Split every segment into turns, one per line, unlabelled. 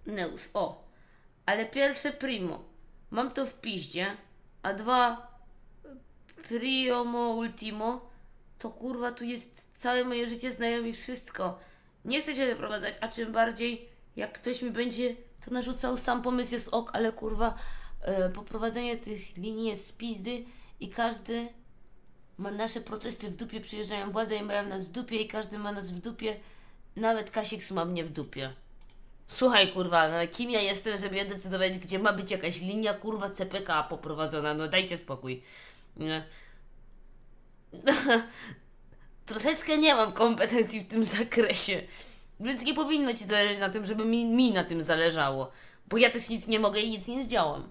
Neus, o. Ale pierwsze primo. Mam to w piździe, a dwa primo ultimo to kurwa tu jest całe moje życie, znajomi wszystko. Nie chcę się wyprowadzać, a czym bardziej jak ktoś mi będzie to narzucał, sam pomysł jest ok, ale kurwa poprowadzenie tych linii jest z pizdy i każdy ma nasze protesty w dupie, przyjeżdżają władze i mają nas w dupie i każdy ma nas w dupie, nawet Kasiks ma mnie w dupie. Słuchaj kurwa, no kim ja jestem, żeby ja decydować, gdzie ma być jakaś linia kurwa CPK poprowadzona, no dajcie spokój. Nie. Troszeczkę nie mam kompetencji w tym zakresie, więc nie powinno ci zależeć na tym, żeby mi na tym zależało, bo ja też nic nie mogę i nic nie zdziałam.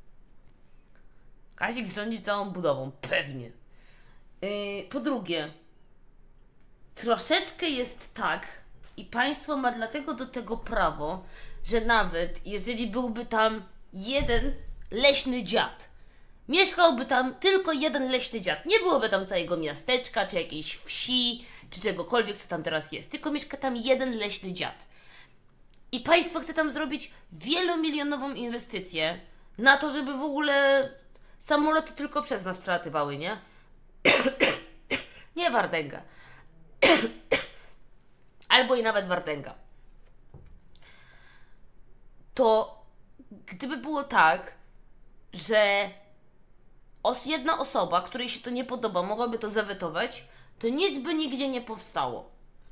Kazik rządzi całą budową, pewnie. Po drugie, troszeczkę jest tak i państwo ma dlatego do tego prawo, że nawet jeżeli byłby tam jeden leśny dziad, mieszkałby tam tylko jeden leśny dziad, nie byłoby tam całego miasteczka, czy jakiejś wsi, czy czegokolwiek, co tam teraz jest, tylko mieszka tam jeden leśny dziad. I państwo chce tam zrobić wielomilionową inwestycję na to, żeby w ogóle samoloty tylko przez nas przelatywały, nie? Nie Wardęga. Albo i nawet Wardęga. To gdyby było tak, że jedna osoba, której się to nie podoba, mogłaby to zawetować, to nic by nigdzie nie powstało.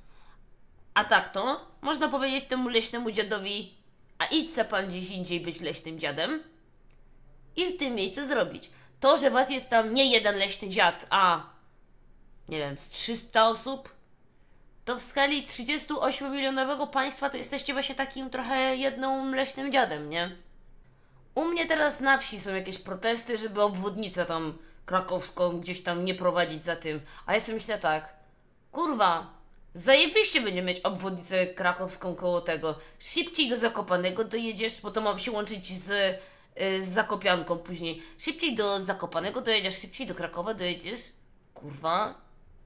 A tak to można powiedzieć temu leśnemu dziadowi, a idź se pan gdzieś indziej być leśnym dziadem i w tym miejscu zrobić. To, że was jest tam nie jeden leśny dziad, a nie wiem, z 300 osób, to w skali 38-milionowego państwa to jesteście właśnie takim trochę jedną leśnym dziadem, nie? U mnie teraz na wsi są jakieś protesty, żeby obwodnicę tam krakowską gdzieś tam nie prowadzić za tym. A ja sobie myślę tak, kurwa, zajebiście będzie mieć obwodnicę krakowską koło tego. Szybciej do Zakopanego dojedziesz, bo to ma się łączyć z Zakopianką później. Szybciej do Zakopanego dojedziesz, szybciej do Krakowa dojedziesz. Kurwa,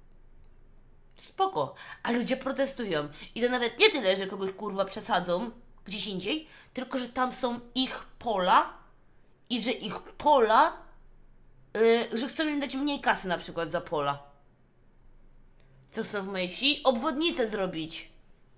spoko. A ludzie protestują. I to nawet nie tyle, że kogoś kurwa przesadzą gdzieś indziej, tylko że tam są ich pola i że ich pola, że chcą im dać mniej kasy na przykład za pola. Co chcą w mojej wsi? Obwodnicę zrobić.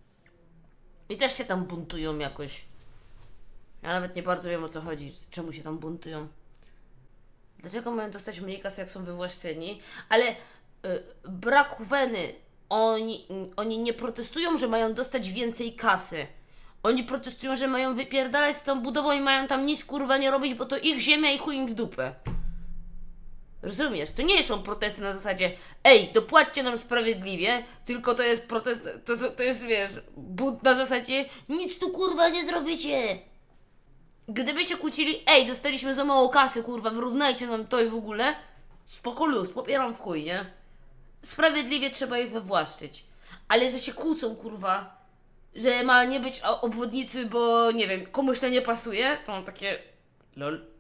I też się tam buntują jakoś. Ja nawet nie bardzo wiem, o co chodzi, czemu się tam buntują. Dlaczego mają dostać mniej kasy, jak są wywłaszczeni? Ale brak weny. Oni nie protestują, że mają dostać więcej kasy. Oni protestują, że mają wypierdalać z tą budową i mają tam nic kurwa nie robić, bo to ich ziemia i chuj im w dupę. Rozumiesz? To nie są protesty na zasadzie ej, dopłaćcie nam sprawiedliwie, tylko to jest protest, to jest, wiesz, bunt na zasadzie nic tu kurwa nie zrobicie. Gdyby się kłócili, ej, dostaliśmy za mało kasy, kurwa, wyrównajcie nam to i w ogóle, spoko luz, popieram w chuj, nie? Sprawiedliwie trzeba ich wywłaszczyć. Ale że się kłócą, kurwa, że ma nie być obwodnicy, bo nie wiem, komuś to nie pasuje, to mam takie lol.